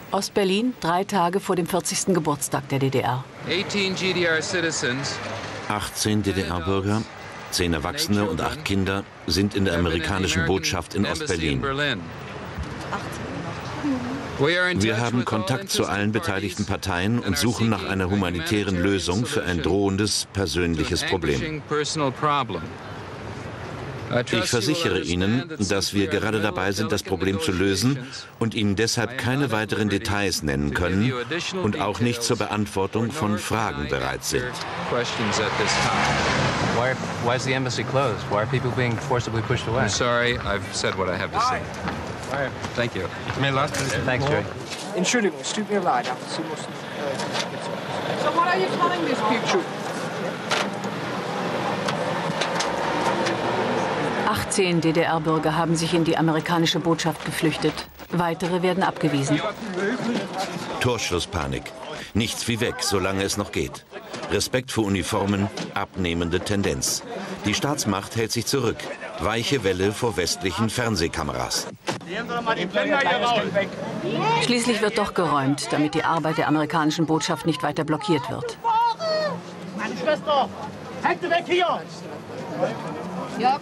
Ostberlin, 3 Tage vor dem 40. Geburtstag der DDR. 18 DDR-Bürger, 10 Erwachsene und 8 Kinder sind in der amerikanischen Botschaft in Ostberlin. Wir haben Kontakt zu allen beteiligten Parteien und suchen nach einer humanitären Lösung für ein drohendes persönliches Problem. Ich versichere Ihnen, dass wir gerade dabei sind, das Problem zu lösen und Ihnen deshalb keine weiteren Details nennen können und auch nicht zur Beantwortung von Fragen bereit sind. Why is the embassy closed? Why are people being forcibly pushed away? I'm sorry, I've said what I have to say. Thank you. Thanks, Jerry. Entschuldigung, es tut mir leid, aber Sie mussten... So what are you telling this picture? 18 DDR-Bürger haben sich in die amerikanische Botschaft geflüchtet. Weitere werden abgewiesen. Torschlusspanik. Nichts wie weg, solange es noch geht. Respekt vor Uniformen, abnehmende Tendenz. Die Staatsmacht hält sich zurück. Weiche Welle vor westlichen Fernsehkameras. Schließlich wird doch geräumt, damit die Arbeit der amerikanischen Botschaft nicht weiter blockiert wird. Meine Schwester, Hände weg hier! Ja,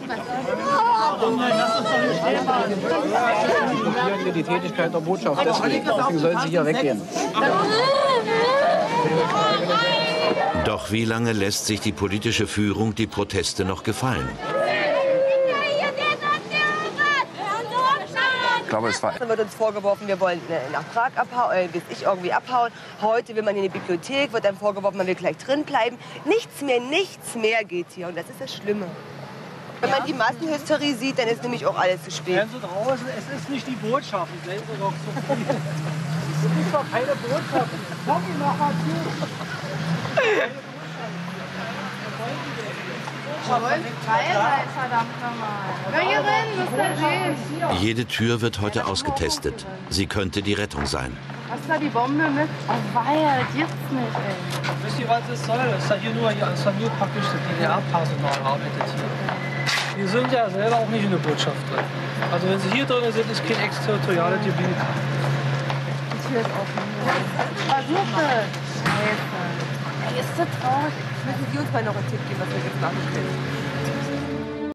hier die Tätigkeit der Botschaft, deswegen sollen Sie hier weggehen. Doch wie lange lässt sich die politische Führung die Proteste noch gefallen? Ich glaube, es war... Dann wird uns vorgeworfen, wir wollen nach Prag abhauen, bis irgendwie abhauen. Heute will man in die Bibliothek, wird dann vorgeworfen, man will gleich drin bleiben. Nichts mehr geht hier und das ist das Schlimme. Wenn man die Massenhysterie sieht, dann ist nämlich auch alles zu spät. Werden Sie draußen, es ist nicht die Botschaft, seien Sie doch zufrieden. Es ist doch keine Botschaft. Komm, ich mach mal zu. Jede Tür wird heute ausgetestet. Sie könnte die Rettung sein. Hast du da die Bombe mit? Oh weia, das gibt's nicht, ey. Wisst ihr, was das soll? Das ist ja nur praktisch das DDR-Personal arbeitet hier. Wir sind ja selber auch nicht in der Botschaft drin. Also wenn Sie hier drin sind, ist kein exterritoriales Gebiet. Die Tür ist offen. Versuch es. Scheiße. Ey, ist so traurig. Müssen Sie uns mal noch einen Tipp geben, was wir jetzt machen können?